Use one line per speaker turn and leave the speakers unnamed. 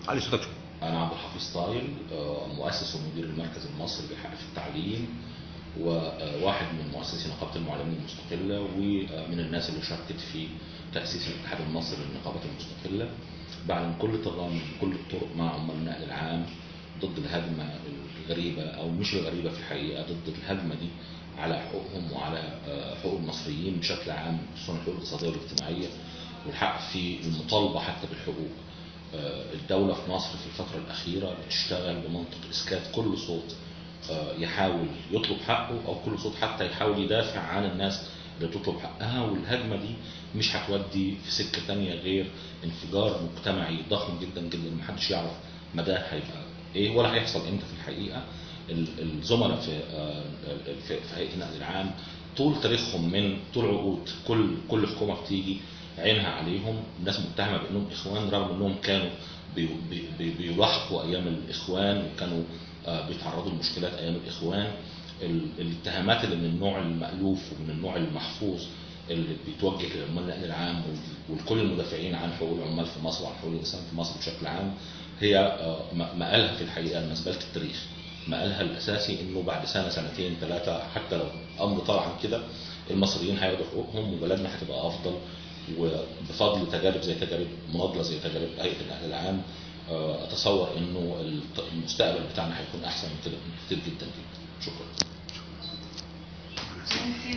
علي صوتك.
أنا عبد الحفيظ طايل، مؤسس ومدير المركز المصري للحق في التعليم، وواحد من مؤسسي نقابة المعلمين المستقلة، ومن الناس اللي شاركت في تأسيس الاتحاد المصري للنقابات المستقلة. بعلن كل تضامن بكل الطرق مع عمال النقل العام ضد الهجمة الغريبة، أو مش الغريبة في الحقيقة، ضد الهجمة دي على حقوقهم وعلى حقوق المصريين بشكل عام، خصوصا الحقوق الاقتصادية والاجتماعية والحق في المطالبة حتى بالحقوق. الدولة في مصر في الفترة الأخيرة بتشتغل بمنطق إسكات كل صوت يحاول يطلب حقه، أو كل صوت حتى يحاول يدافع عن الناس اللي بتطلب حقها. والهجمة دي مش هتودي في سكة تانية غير انفجار مجتمعي ضخم جدا جدا، محدش يعرف مداه هيبقى ايه ولا هيحصل امتى في الحقيقة. الزملاء في هيئة النقل العام طول تاريخهم، من طول عقود كل حكومة بتيجي عينها عليهم، الناس متهمة بانهم اخوان رغم انهم كانوا بيلاحقوا ايام الاخوان، وكانوا بيتعرضوا لمشكلات ايام الاخوان. الاتهامات اللي من النوع المألوف ومن النوع المحفوظ اللي بيتوجه لعمال النقل العام ولكل المدافعين عن حقوق العمال في مصر وعن حقوق الانسان في مصر بشكل عام، هي مآلها في الحقيقه مزبله التاريخ. مآلها الاساسي انه بعد سنه سنتين ثلاثه، حتى لو امر طال عن كده، المصريين هياخدوا حقوقهم وبلدنا هتبقى افضل. وبفضل تجارب زي تجارب مناضله زي تجارب هيئه النقل العام، اتصور انه المستقبل بتاعنا هيكون احسن من كده كتير جدا جدا. شكرا.